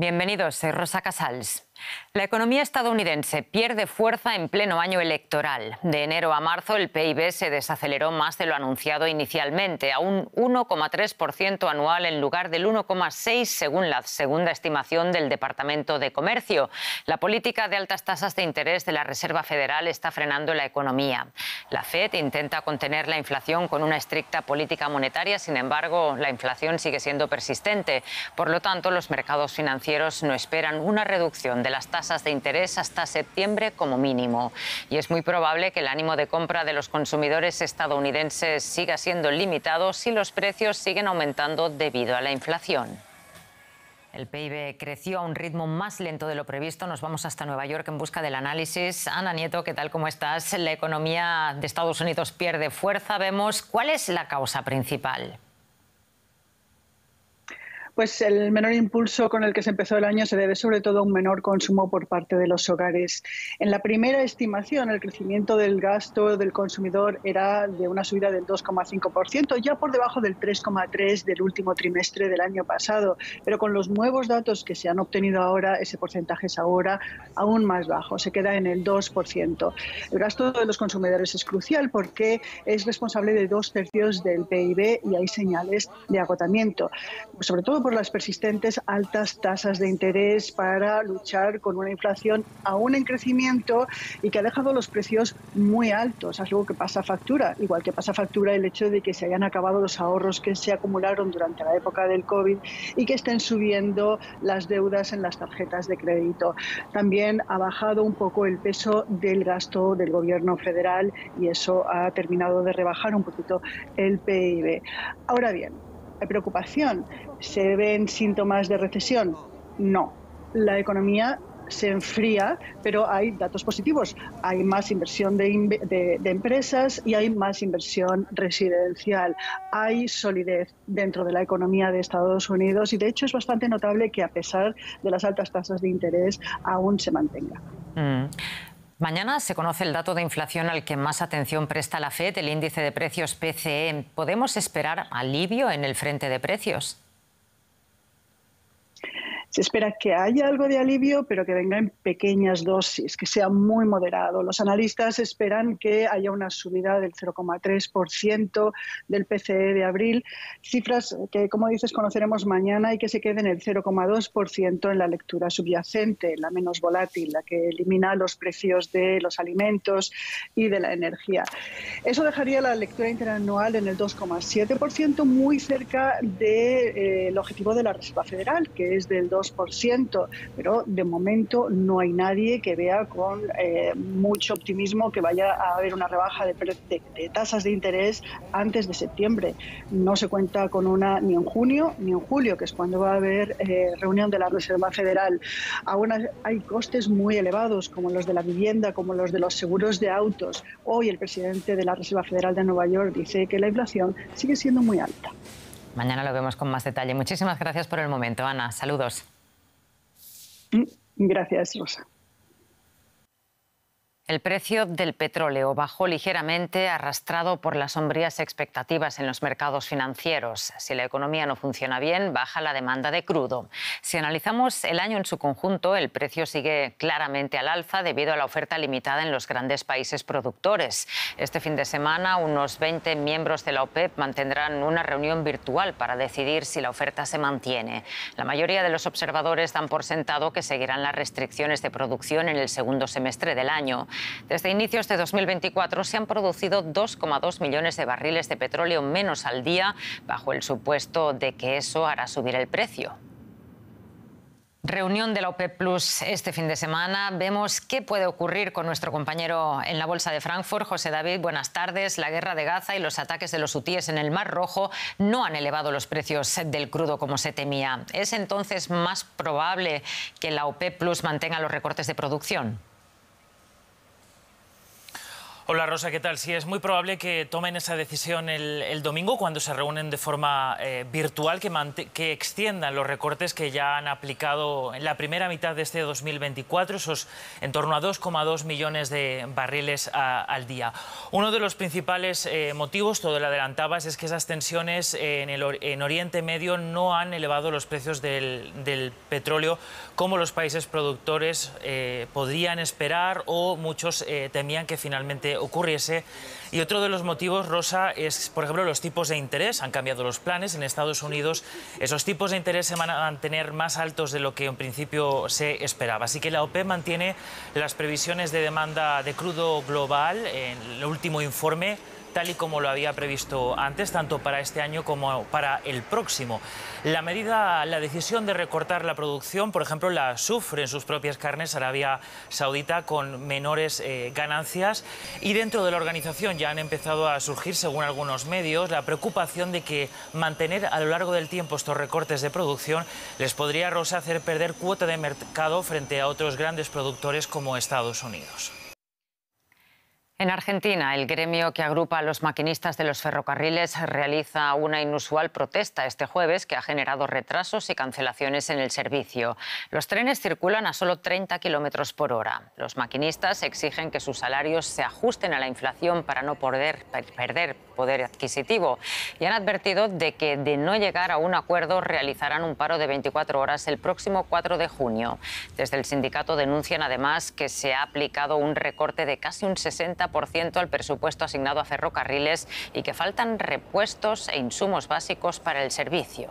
Bienvenidos, soy Rosa Casals. La economía estadounidense pierde fuerza en pleno año electoral. De enero a marzo el PIB se desaceleró más de lo anunciado inicialmente, a un 1,3% anual en lugar del 1,6% según la segunda estimación del Departamento de Comercio. La política de altas tasas de interés de la Reserva Federal está frenando la economía. La Fed intenta contener la inflación con una estricta política monetaria, sin embargo, la inflación sigue siendo persistente. Por lo tanto, los mercados financieros no esperan una reducción de las tasas de interés hasta septiembre como mínimo. Y es muy probable que el ánimo de compra de los consumidores estadounidenses siga siendo limitado si los precios siguen aumentando debido a la inflación. El PIB creció a un ritmo más lento de lo previsto. Nos vamos hasta Nueva York en busca del análisis. Ana Nieto, ¿qué tal? ¿Cómo estás? La economía de Estados Unidos pierde fuerza. Vemos, ¿cuál es la causa principal? Pues el menor impulso con el que se empezó el año se debe sobre todo a un menor consumo por parte de los hogares. En la primera estimación, el crecimiento del gasto del consumidor era de una subida del 2,5%, ya por debajo del 3,3% del último trimestre del año pasado. Pero con los nuevos datos que se han obtenido ahora, ese porcentaje es ahora aún más bajo, se queda en el 2%. El gasto de los consumidores es crucial porque es responsable de 2/3 del PIB y hay señales de agotamiento, sobre todo por las persistentes altas tasas de interés para luchar con una inflación aún en crecimiento y que ha dejado los precios muy altos, algo que pasa factura, igual que pasa factura el hecho de que se hayan acabado los ahorros que se acumularon durante la época del COVID y que estén subiendo las deudas en las tarjetas de crédito. También ha bajado un poco el peso del gasto del gobierno federal y eso ha terminado de rebajar un poquito el PIB. Ahora bien, ¿hay preocupación? ¿Se ven síntomas de recesión? No. La economía se enfría, pero hay datos positivos. Hay más inversión de empresas y hay más inversión residencial. Hay solidez dentro de la economía de Estados Unidos y, de hecho, es bastante notable que, a pesar de las altas tasas de interés, aún se mantenga. Mañana se conoce el dato de inflación al que más atención presta la Fed, el índice de precios PCE. ¿Podemos esperar alivio en el frente de precios? Se espera que haya algo de alivio, pero que venga en pequeñas dosis, que sea muy moderado. Los analistas esperan que haya una subida del 0,3% del PCE de abril, cifras que, como dices, conoceremos mañana y que se queden en el 0,2% en la lectura subyacente, la menos volátil, la que elimina los precios de los alimentos y de la energía. Eso dejaría la lectura interanual en el 2,7%, muy cerca del objetivo de la Reserva Federal, que es del 2%, pero de momento no hay nadie que vea con mucho optimismo que vaya a haber una rebaja de tasas de interés antes de septiembre. No se cuenta con una ni en junio ni en julio, que es cuando va a haber reunión de la Reserva Federal. Aún hay costes muy elevados, como los de la vivienda, como los de los seguros de autos. Hoy el presidente de la Reserva Federal de Nueva York dice que la inflación sigue siendo muy alta. Mañana lo vemos con más detalle. Muchísimas gracias por el momento, Ana. Saludos. Gracias, Rosa. El precio del petróleo bajó ligeramente, arrastrado por las sombrías expectativas en los mercados financieros. Si la economía no funciona bien, baja la demanda de crudo. Si analizamos el año en su conjunto, el precio sigue claramente al alza debido a la oferta limitada en los grandes países productores. Este fin de semana, unos 20 miembros de la OPEP mantendrán una reunión virtual para decidir si la oferta se mantiene. La mayoría de los observadores dan por sentado que seguirán las restricciones de producción en el segundo semestre del año. Desde inicios de 2024 se han producido 2,2 millones de barriles de petróleo menos al día, bajo el supuesto de que eso hará subir el precio. Reunión de la OPEP Plus este fin de semana. Vemos qué puede ocurrir con nuestro compañero en la Bolsa de Frankfurt. José David, buenas tardes. La guerra de Gaza y los ataques de los hutíes en el Mar Rojo no han elevado los precios del crudo como se temía. ¿Es entonces más probable que la OPEP Plus mantenga los recortes de producción? Hola Rosa, ¿qué tal? Sí, es muy probable que tomen esa decisión el domingo cuando se reúnen de forma virtual, que extiendan los recortes que ya han aplicado en la primera mitad de este 2024, esos en torno a 2,2 millones de barriles al día. Uno de los principales motivos, todo lo adelantabas, es que esas tensiones en Oriente Medio no han elevado los precios del petróleo como los países productores podrían esperar o muchos temían que finalmente ocurriese. Y otro de los motivos, Rosa, es, por ejemplo, los tipos de interés. Han cambiado los planes. En Estados Unidos esos tipos de interés se van a mantener más altos de lo que en principio se esperaba. Así que la OPEP mantiene las previsiones de demanda de crudo global en el último informe, tal y como lo había previsto antes, tanto para este año como para el próximo. La decisión de recortar la producción, por ejemplo, la sufre en sus propias carnes Arabia Saudita con menores ganancias, y dentro de la organización ya han empezado a surgir, según algunos medios, la preocupación de que mantener a lo largo del tiempo estos recortes de producción les podría, Rosa, hacer perder cuota de mercado frente a otros grandes productores como Estados Unidos. En Argentina, el gremio que agrupa a los maquinistas de los ferrocarriles realiza una inusual protesta este jueves que ha generado retrasos y cancelaciones en el servicio. Los trenes circulan a solo 30 kilómetros por hora. Los maquinistas exigen que sus salarios se ajusten a la inflación para no perder poder adquisitivo y han advertido de que, de no llegar a un acuerdo, realizarán un paro de 24 horas el próximo 4 de junio. Desde el sindicato denuncian además que se ha aplicado un recorte de casi un 60% al presupuesto asignado a ferrocarriles y que faltan repuestos e insumos básicos para el servicio.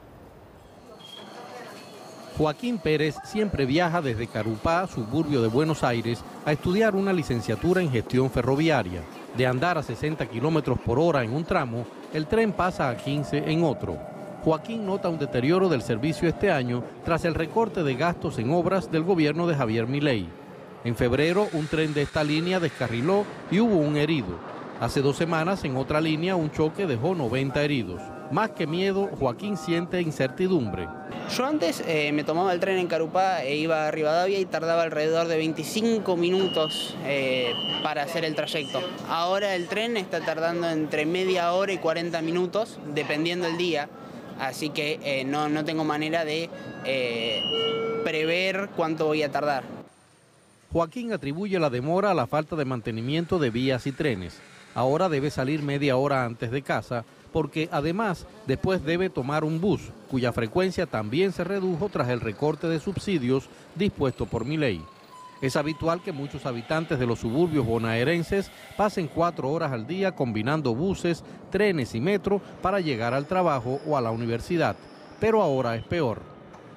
Joaquín Pérez siempre viaja desde Carupá, suburbio de Buenos Aires, a estudiar una licenciatura en gestión ferroviaria. De andar a 60 kilómetros por hora en un tramo, el tren pasa a 15 en otro. Joaquín nota un deterioro del servicio este año tras el recorte de gastos en obras del gobierno de Javier Milei. En febrero, un tren de esta línea descarriló y hubo un herido. Hace 2 semanas, en otra línea, un choque dejó 90 heridos. Más que miedo, Joaquín siente incertidumbre. Yo antes me tomaba el tren en Carupá e iba a Rivadavia y tardaba alrededor de 25 minutos para hacer el trayecto. Ahora el tren está tardando entre media hora y 40 minutos, dependiendo del día. Así que no tengo manera de prever cuánto voy a tardar. Joaquín atribuye la demora a la falta de mantenimiento de vías y trenes. Ahora debe salir media hora antes de casa porque además después debe tomar un bus, cuya frecuencia también se redujo tras el recorte de subsidios dispuesto por Milei. Es habitual que muchos habitantes de los suburbios bonaerenses pasen 4 horas al día combinando buses, trenes y metro para llegar al trabajo o a la universidad, pero ahora es peor.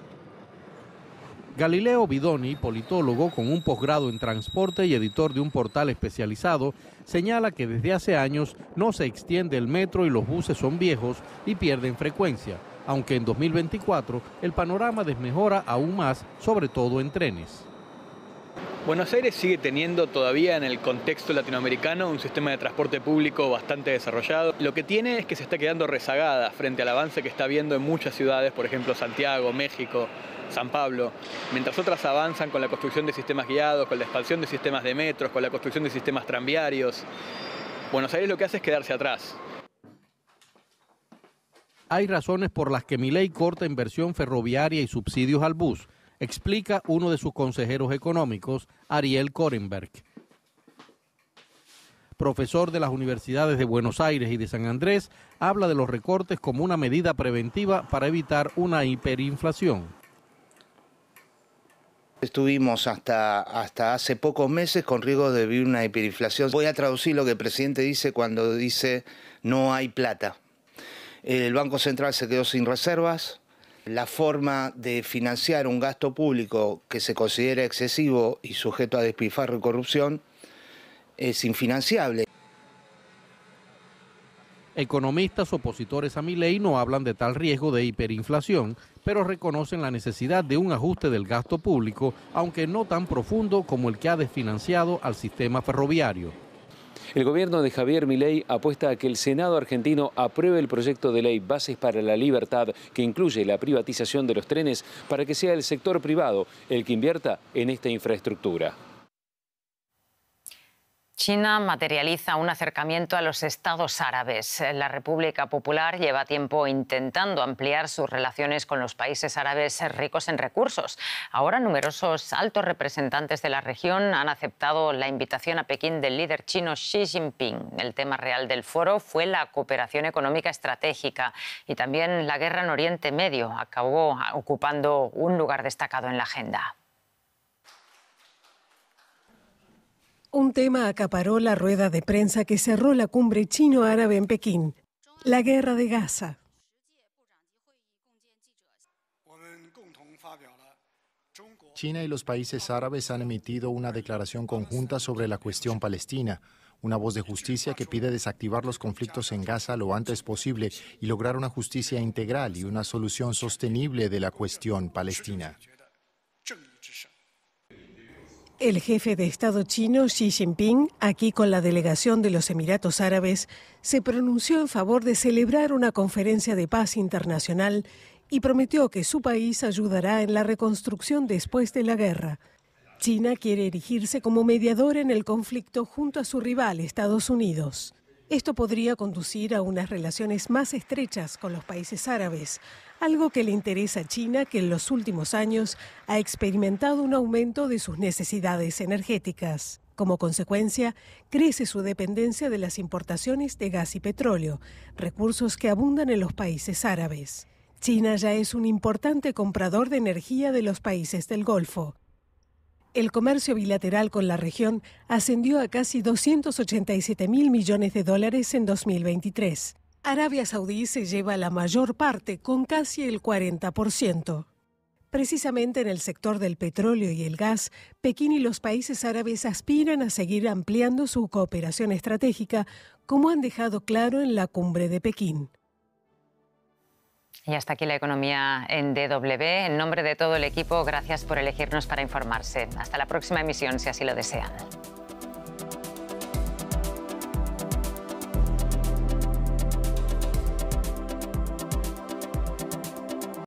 Galileo Bidoni, politólogo con un posgrado en transporte y editor de un portal especializado, señala que desde hace años no se extiende el metro y los buses son viejos y pierden frecuencia, aunque en 2024 el panorama desmejora aún más, sobre todo en trenes. Buenos Aires sigue teniendo todavía en el contexto latinoamericano un sistema de transporte público bastante desarrollado. Lo que tiene es que se está quedando rezagada frente al avance que está habiendo en muchas ciudades, por ejemplo Santiago, México, San Pablo, mientras otras avanzan con la construcción de sistemas guiados, con la expansión de sistemas de metros, con la construcción de sistemas tranviarios. Buenos Aires lo que hace es quedarse atrás. Hay razones por las que Milei corta inversión ferroviaria y subsidios al bus, explica uno de sus consejeros económicos, Ariel Korenberg. Profesor de las universidades de Buenos Aires y de San Andrés, habla de los recortes como una medida preventiva para evitar una hiperinflación. Estuvimos hasta hace pocos meses con riesgo de vivir una hiperinflación. Voy a traducir lo que el presidente dice cuando dice no hay plata. El Banco Central se quedó sin reservas. La forma de financiar un gasto público que se considera excesivo y sujeto a despilfarro y corrupción es infinanciable. Economistas opositores a Milei no hablan de tal riesgo de hiperinflación, pero reconocen la necesidad de un ajuste del gasto público, aunque no tan profundo como el que ha desfinanciado al sistema ferroviario. El gobierno de Javier Milei apuesta a que el Senado argentino apruebe el proyecto de ley Bases para la Libertad, que incluye la privatización de los trenes, para que sea el sector privado el que invierta en esta infraestructura. China materializa un acercamiento a los estados árabes. La República Popular lleva tiempo intentando ampliar sus relaciones con los países árabes ricos en recursos. Ahora numerosos altos representantes de la región han aceptado la invitación a Pekín del líder chino Xi Jinping. El tema real del foro fue la cooperación económica estratégica y también la guerra en Oriente Medio. Acabó ocupando un lugar destacado en la agenda. Un tema acaparó la rueda de prensa que cerró la cumbre chino-árabe en Pekín: la guerra de Gaza. China y los países árabes han emitido una declaración conjunta sobre la cuestión palestina, una voz de justicia que pide desactivar los conflictos en Gaza lo antes posible y lograr una justicia integral y una solución sostenible de la cuestión palestina. El jefe de Estado chino, Xi Jinping, aquí con la delegación de los Emiratos Árabes, se pronunció en favor de celebrar una conferencia de paz internacional y prometió que su país ayudará en la reconstrucción después de la guerra. China quiere erigirse como mediador en el conflicto junto a su rival, Estados Unidos. Esto podría conducir a unas relaciones más estrechas con los países árabes, algo que le interesa a China, que en los últimos años ha experimentado un aumento de sus necesidades energéticas. Como consecuencia, crece su dependencia de las importaciones de gas y petróleo, recursos que abundan en los países árabes. China ya es un importante comprador de energía de los países del Golfo. El comercio bilateral con la región ascendió a casi 287.000 millones de dólares en 2023. Arabia Saudí se lleva la mayor parte, con casi el 40%. Precisamente en el sector del petróleo y el gas, Pekín y los países árabes aspiran a seguir ampliando su cooperación estratégica, como han dejado claro en la cumbre de Pekín. Y hasta aquí la economía en DW. En nombre de todo el equipo, gracias por elegirnos para informarse. Hasta la próxima emisión, si así lo desean.